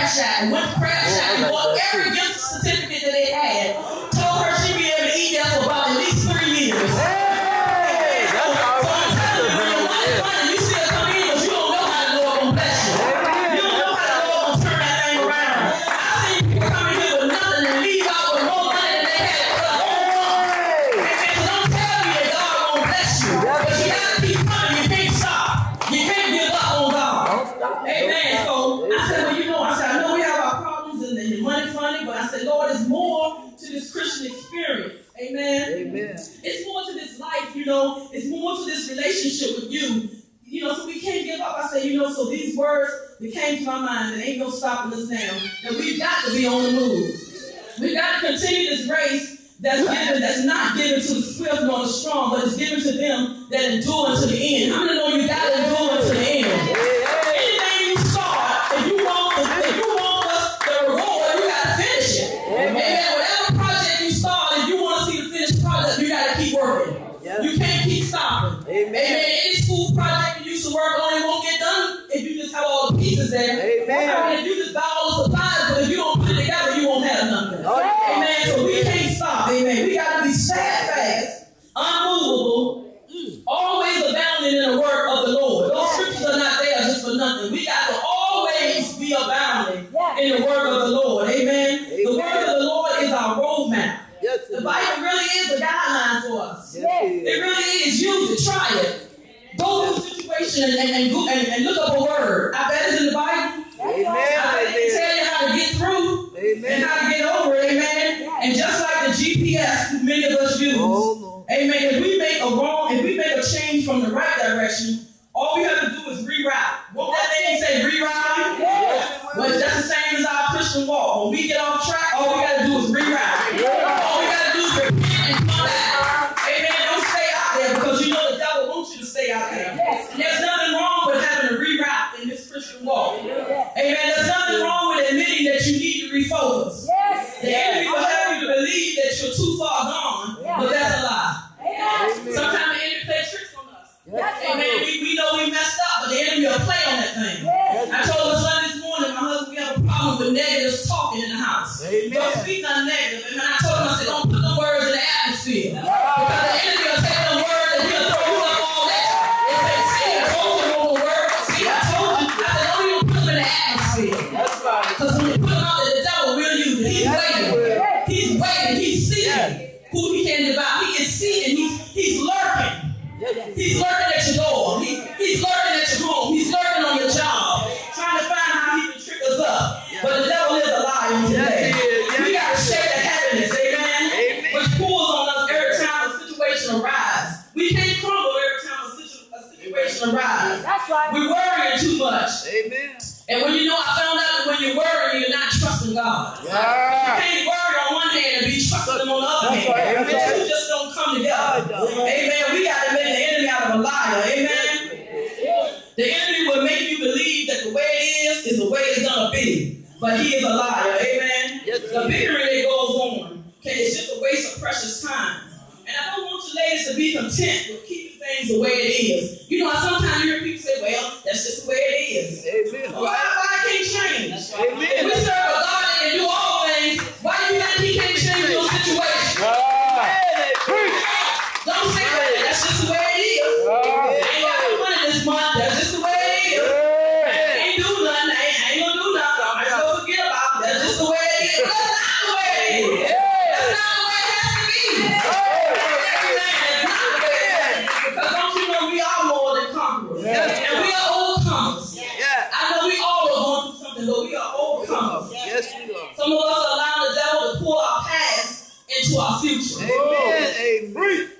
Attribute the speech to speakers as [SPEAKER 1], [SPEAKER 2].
[SPEAKER 1] crash out and went to crash out and bought every gift certificate that they had. Told her she'd be able to eat there for about at least 3 years. Lord, it's more to this Christian experience. Amen.
[SPEAKER 2] Amen.
[SPEAKER 1] It's more to this life, you know. It's more to this relationship with you. You know, so we can't give up. I say, you know, so these words that came to my mind, and ain't no stopping us now, that we've got to be on the move. We've got to continue this race that's not given to the swift nor the strong, but it's given to them that endure unto the end. How many know you got to endure unto the end? Anything you start, if you want the reward, you got to finish it. Amen. Whatever project you start, if you want to see the finished product, you got to keep working. Yes. You can't keep stopping. Amen. Any school project you used to work on, it won't get done if you just have all the pieces there. Amen. I mean, if you just buy all the supplies, but if you don't put it together, you won't have nothing. Amen. So we can't stop. Amen. We got to be steadfast, unmovable, always abounding in the work of the Lord. Those scriptures are not there just for nothing. We got to always be abounding in the work of the Lord. Amen. The word of the Lord is our roadmap. Yes, the Bible really is a guideline for us. Yes, it really is. Use it. Try it. Go through the situation and look up a word. I bet it's in the Bible. Amen. I can tell you how to get through. Amen. And how to get over it. Amen. And just like the GPS many of us use. Amen. If we make a change from the right direction, all we have to do is reroute. Won't that thing say reroute? Yes. Well, it's just the same as our Christian walk. When we get off track, all we got to do is reroute. All we got to do is repent and come back. Amen. Don't stay out there because you know the devil wants you to stay out there. Yes. And there's nothing wrong with having a reroute in this Christian walk. Yes. Amen. There's nothing wrong with admitting that you need to refocus. Yes. The enemy will have you to believe that you're too far gone, but that's a lie. Amen. Sometimes the enemy plays tricks on us. Yes. Amen. We know we messed up, but the enemy will play on that thing. Yes. I told my son this morning, my husband, we have a problem with negative talking in the house. Amen. Don't speak nothing negative. And I told him, I said, don't put the words in the atmosphere. Yes. Because the enemy will take them words and he'll throw you up all that. And say, see, I told you on the word. See, I told you. I said, don't even put them in the atmosphere. That's right. Because when you put them out there, the devil will use it. He's waiting. He's waiting. He's seeing who he can devour. He is seeing. He's lurking. He's lurking at your door. He's lurking at your home. He's lurking on your job, trying to find how he can trick us up. But the devil is a liar today. We got to shake the happiness, amen? Which pulls on us every time a situation arises. We can't crumble every time a situation arises. That's right. We're worrying too much. Amen. And when you know, I found out that when you're worrying, you're not trusting God. Yeah. You can't worry on one hand and be trusting him on the other hand. Right. The two just don't come together. Amen. We got to make the enemy out of a liar. Amen. The enemy will make you believe that the way it is the way it's going to be. But he is a liar. Amen. Yes, the bickering that goes on, okay, it's just a waste of precious time. And I don't want you ladies to be content with keeping things the way it is. You know, sometimes you hear people say, well, that's just the way it is. Amen. Well, why can't change? Amen. If we serve a God that can do all things, why do you think he can't change your situation? Don't say that. That's just the way it is. I ain't got no money this month. That's just the way it is. I ain't do nothing. I ain't going to do nothing. I'm just going to forget about it. That's just the way it is. That's not the way it is. That's not the way it has to be. That's not the way it is. Because don't you know we are more than conquerors. And we are overcomers. I know we all are going through something, but we are overcomers. Yes, we are. Some of us allow the devil to pull our past into our future. Amen. Amen.